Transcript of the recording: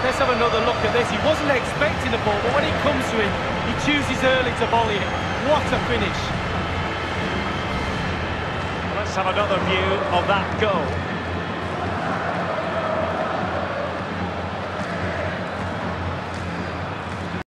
Let's have another look at this. He wasn't expecting the ball, but when it comes to him, he chooses early to volley it. What a finish. Let's have another view of that goal.